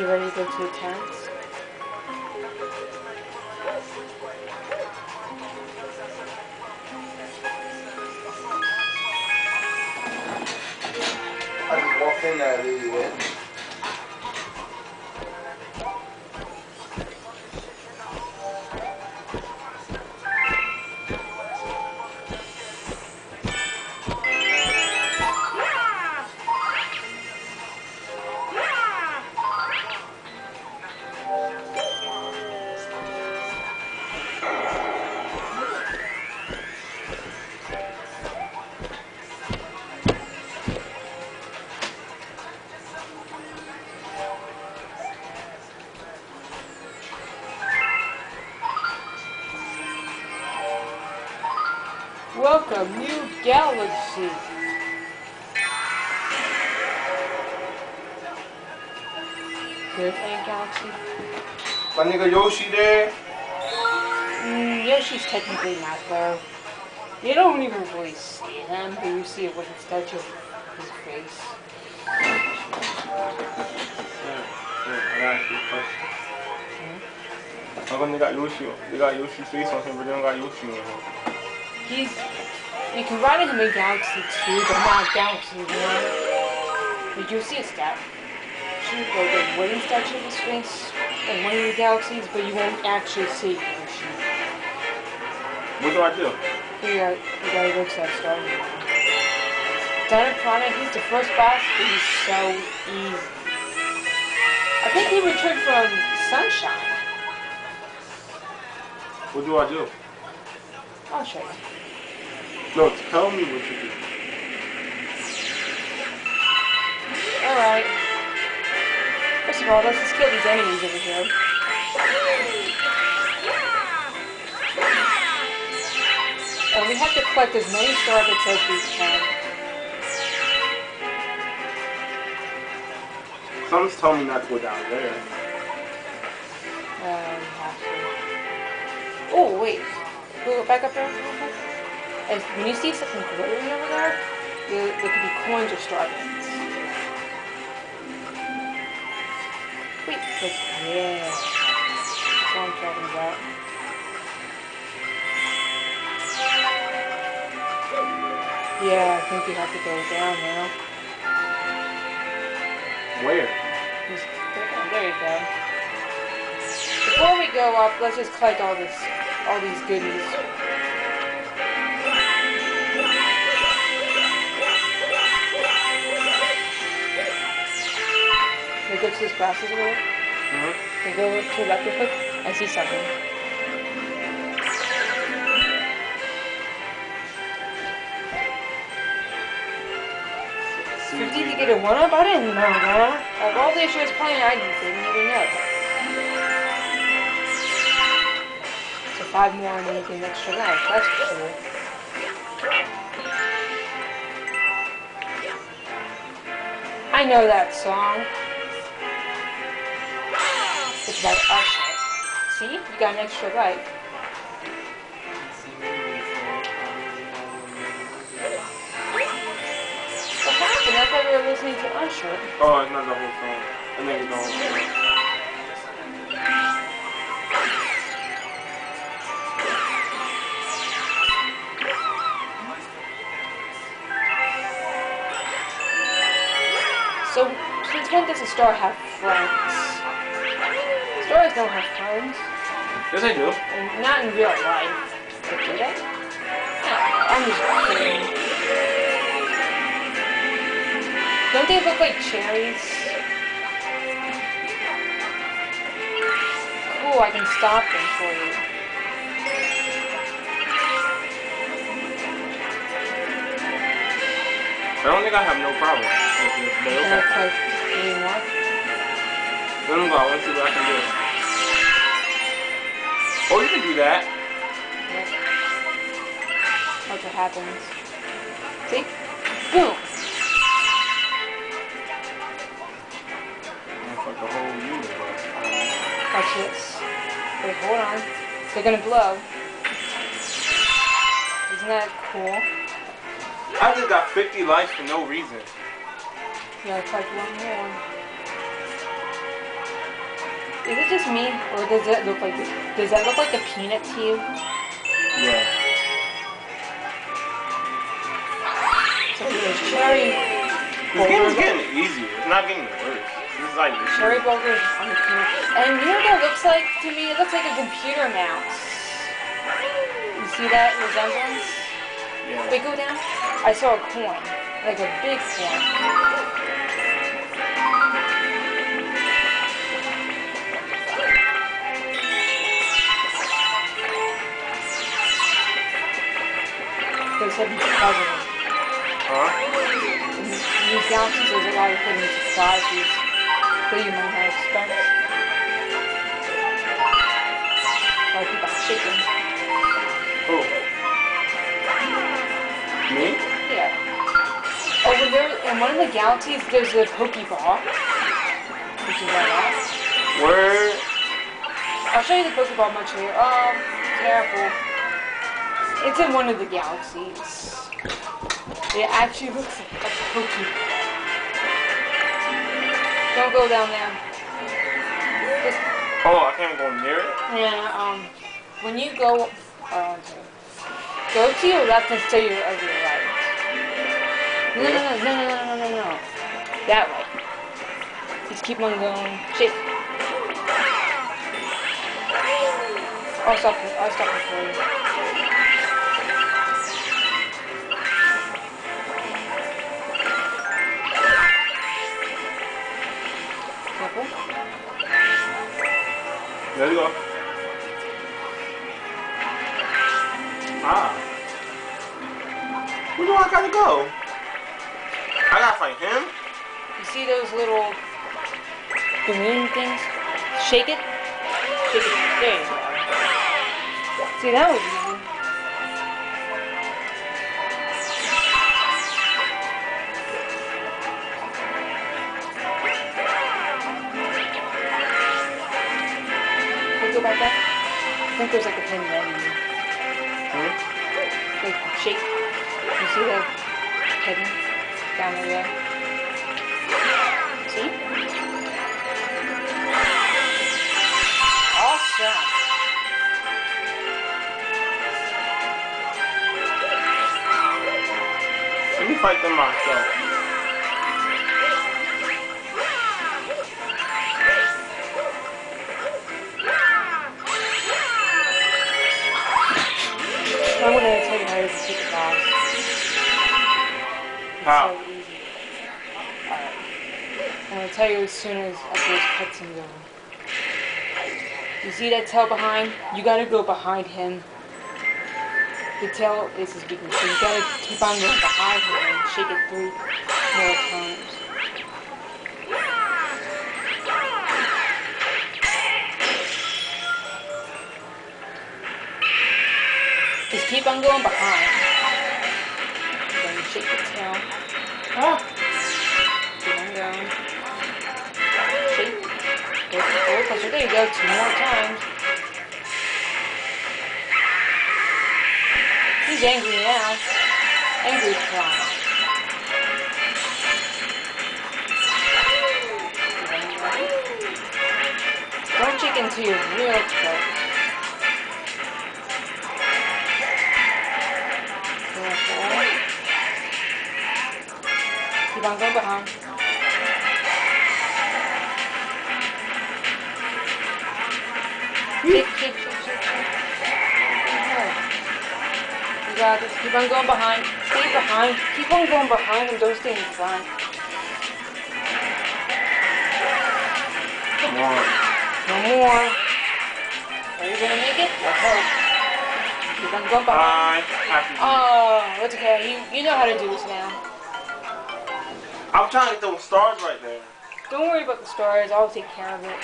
You ready to go to the tents? I just walked in there, leave you in. Welcome, New Galaxy. Good thing, Galaxy. My nigga Yoshi there. Yoshi's technically not there. You don't even really see him, but you see it when it's touching his face. I got you a question. How come they got Yoshi? They got Yoshi's face on him, but they don't got Yoshi on him. You can ride him in Galaxy 2, but not Galaxy 1. But you'll see a statue, like a wooden statue of his face in one of the galaxies, but you won't actually see Yoshi. What do I do? You gotta go to that starting line. Dino Piranha, he's the first boss, but he's so easy. I think he returned from Sunshine. What do I do? I'll show you. No, tell me what you do. Alright. First of all, let's just kill these enemies over here. And we have to collect as many star bits as we can. Something's telling me not to go down there. We have to. Oh, wait. Go back up there real quick. And when you see something glittering over there, there could be coins or star bits. Wait, yeah. That's what I'm talking about. Yeah, I think you have to go down now. Where? There you go. Before we go up, let's just collect all these goodies. Can we go to this glasses over there? Can we go to the left real quick? I see something. $50 to get a 1-up? I didn't know that. Of all the issues playing, I didn't even know that. So 5 more and then you get an extra life. That's cool. I know that song. It's by Usher. See? You got an extra life. What happened? I thought we were listening to Usher. Oh, it's not the whole song. I think it's the whole song. So, since when does a star have friends? Stars don't have friends. Yes, I do. And not in real life. But do they? No, I'm just kidding. Don't they look like cherries? Cool, I can stop them for you. I don't think I have no problem. Can I play 3 more? Let them go. Let's see what I can do. Oh, you can do that. Yep. Watch what happens. See? Boom! Like the whole universe. Watch this. Wait, hold on. They're gonna blow. Isn't that cool? I just got 50 lives for no reason. You gotta collect 1 more. Is it just me, or does that look like a peanut to you? Yeah. So there's cherry. This game is getting easier. It's not getting worse. This is like Cherry boulders on the peanut. And you know what that looks like to me? It looks like a computer mouse. You see that resemblance? Yeah. Wait, go down. I saw a coin, like a big coin. There's hidden puzzles. Huh? In these galaxies, there's a lot of hidden surprises that you might not expect. Like people shaking. Who? Me? Yeah. Over there, in one of the galaxies, there's a Pokeball. Which is right now. Word. I'll show you the Pokeball much later. Careful. It's in one of the galaxies. It actually looks like a Pokeball. Don't go down there. Just, Oh, I can't go near it? yeah, when you go, go to your left instead of your right. No. That way. Just keep on going. Shake. I'll stop it for you. There you go. Ah. Where do I gotta go? I gotta find him? You see those little balloon things? Shake it. Shake it. There you go. See, that was easy. Go back there. I think there's like a pin there. Like shake. You see the hidden down there? See? Awesome. Let me fight them myself. I'm going to tell you how to defeat the boss. It's How? so easy. Alright. I'm going to tell you as soon as those cutscenes over. You see that tail behind? You got to go behind him. The tail is his weakness, so you got to keep on going behind him and shake it 3 more times. Just keep on going behind. Then shake the tail. Huh? Keep on going. Shake. Go closer. There you go. 2 more times. He's angry now. Angry clown. Don't shake until you're real close. Keep on going behind. Shake. You got this. Keep on going behind. Stay behind. Keep on going behind and don't stay in front. Come on. No more. Are you gonna make it? Let's hope. Keep on going behind. Oh, it's okay. You know how to do this now. I'm trying to get those stars right there. Don't worry about the stars. I'll take care of it.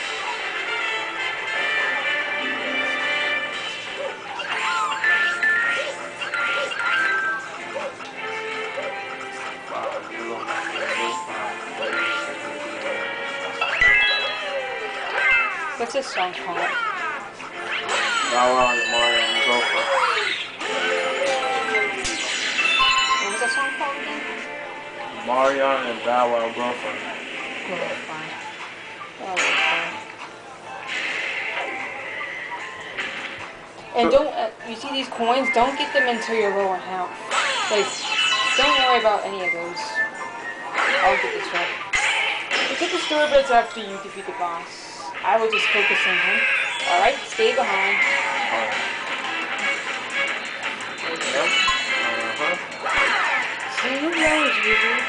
What's this song called? Bow Wow and Mario and Gopher. What was that song called again? Mario and Bow Wow Gopher. Oh, fine. Oh, fine. And don't, you see these coins, don't get them until you're low on health. Like, don't worry about any of those. I'll get this right. You get the storyboards after you defeat the boss. I will just focus on him. Alright, stay behind. Alright. See who knows, usually.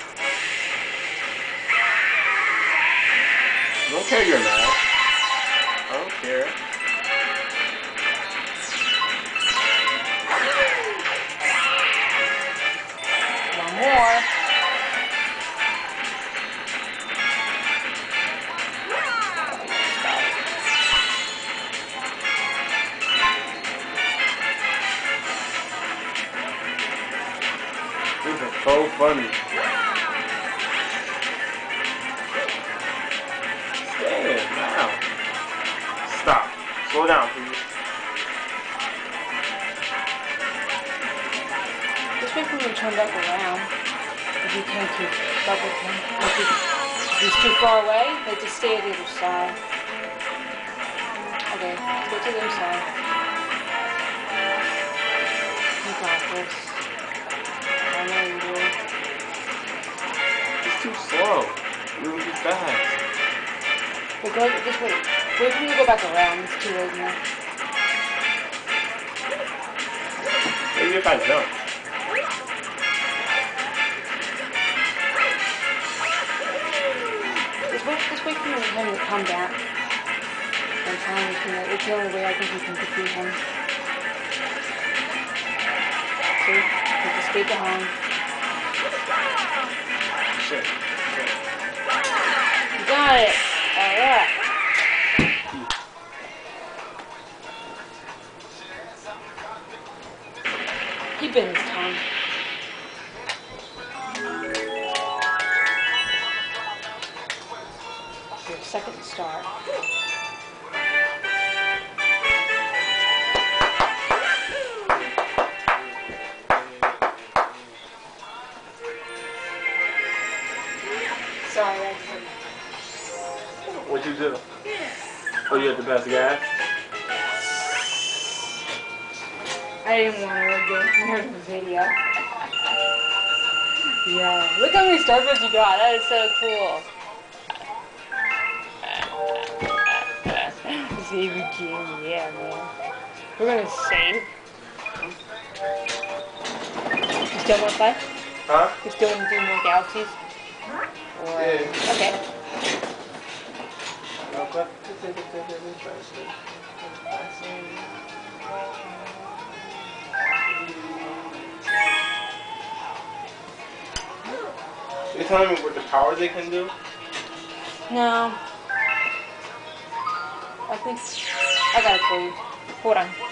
Don't care you're mad. I don't care. One more. These are so funny. Stand now. Stop. Slow down, please. Just wait for him to turn back around. If you can't keep up with him. If he's too far away, then just stay at the other side. Okay, go to the other side. You got this. I know you do. It's too slow. Moving too fast. Well, go, just wait. Wait for me to go back around. It's too late now. Maybe if I jump. Just wait for him to come back. Sometimes it's the only way I think you can defeat him. See? Just stay behind. Shit. You got it. Alright. He bit his tongue. Your second star. Sorry, that's What'd you do? Oh, you had the best gas? I didn't want to go near the video. Yeah, look how many starbursts you got. That is so cool. Save your game, yeah, man. We're gonna save. You still want to play? Huh? You still want to do more galaxies? Or, Yeah. okay. You're telling me what the power they can do? No. I think I got it for you. Hold on.